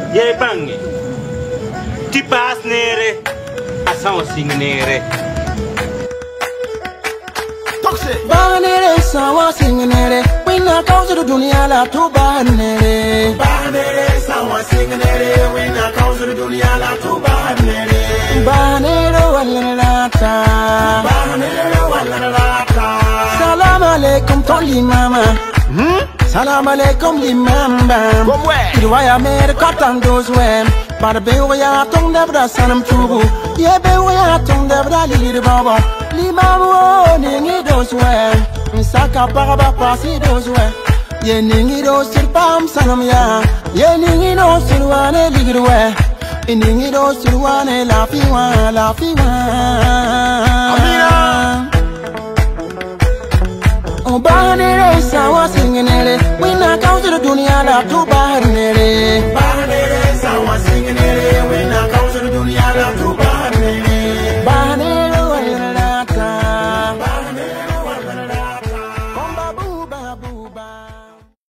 Ye bangi. Ti pas nere. Asan sing nere. Banere sawa singnere, we na cause the dunia la tu banere. Banere sawa singnere, we na cause the dunia la tu banere. Banere wallalata, Banere wallalata. Salam alaikum toli mama. Salam alaikum limamba. Irwaya mer katan dozwem. Bar be waya tong dabra sanam chubu. Ye be waya tong dabra lir baba. Limamo ningi dozwem. Saka paraba pasi dozwem. Ye ningi dozir pam sanam ya. Ye ningi dozir wane ligirwe. Ningi dozir wane lafiwa lafiwa. Amina. Banere sawa singnere, we na cause the dunia la tu banere.